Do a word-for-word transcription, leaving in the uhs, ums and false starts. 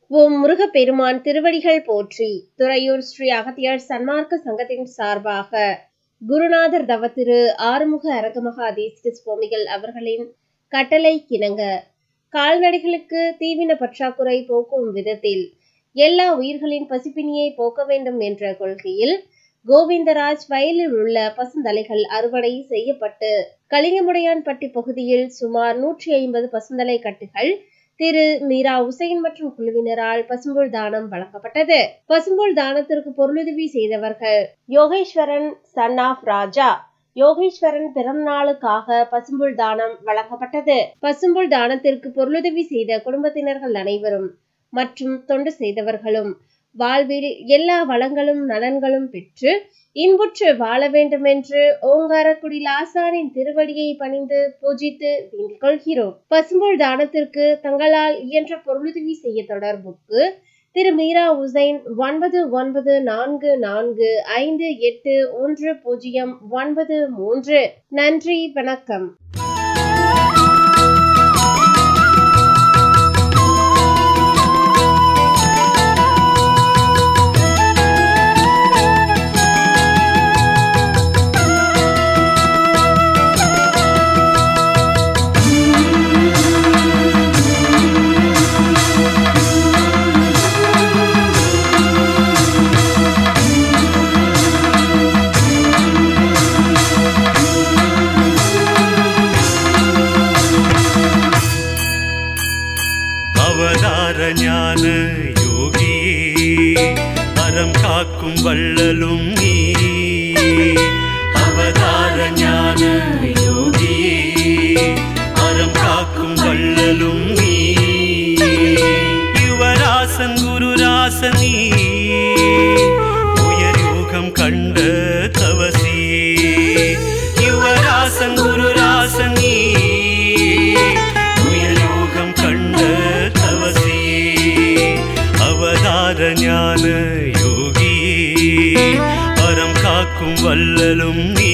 ஓம் முருகப்பெருமான் திருவடிகள் போற்றி. துறையூர் ஸ்ரீ அகத்தியர் சன்மார்க்க சங்கத்தின் சார்பாக குருநாதர் தவத்திரு ஆறுமுக அரங்கமகா தேசிக சுவாமிகள் அவர்களின் கட்டளை கிணங்க கால்நடைகளுக்கு தீவின பற்றாக்குறை போக்கும் விதத்தில் எல்லா உயிர்களின் பசிப்பினியை போக்க வேண்டும் என்ற கொள்கையில் கோவிந்தராஜ் வயலில் உள்ள பசுந்தலைகள் அறுவடை செய்யப்பட்டு கலிங்கமுடையான்பட்டி பகுதியில் சுமார் நூற்றி ஐம்பது பசுந்தலை கட்டுகள் திரு மீரா உசைன் மற்றும் குழுவினரால் பசும்புல் தானம் வழங்கப்பட்டது. பசும்புல் தானத்திற்கு பொருளுதவி செய்தவர்கள் யோகேஸ்வரன் சன் ஆஃப் ராஜா. யோகேஸ்வரன் பிறந்த நாளுக்காக பசும்புல் தானம் வழங்கப்பட்டது. பசும்புல் தானத்திற்கு பொருளுதவி செய்த குடும்பத்தினர்கள் அனைவரும் மற்றும் தொண்டு செய்தவர்களும் வாழ்வில் எல்லா வளங்களும் நலன்களும் பெற்று இன்புற்று வாழ வேண்டும் என்று ஓங்காரக்குடி லாசானின் திருவடியை பணிந்து பூஜித்து வேண்டிக் கொள்கிறோம். பசும்புல் தானத்திற்கு தங்களால் இயன்ற பொருளுதவி செய்ய தொடர்புக்கு திரு மீரா உசைன் ஒன்பது ஒன்பது நான்கு நான்கு ஐந்து எட்டு ஒன்று பூஜ்ஜியம் ஒன்பது மூன்று. நன்றி, வணக்கம். அவதார ஞான யோகியே அறம் காக்கும் வள்ளலும் நீ. அவதார ஞான யோகியே அறம் காக்கும் வள்ளலும் நீ. யுவராசன் குருராசன் நீ உயர் யோகம் கண்ட தவசியே. யுவராசன் குருராசன் நீ ஞான யோகியே அறம் காக்கும் வள்ளலும் நீ.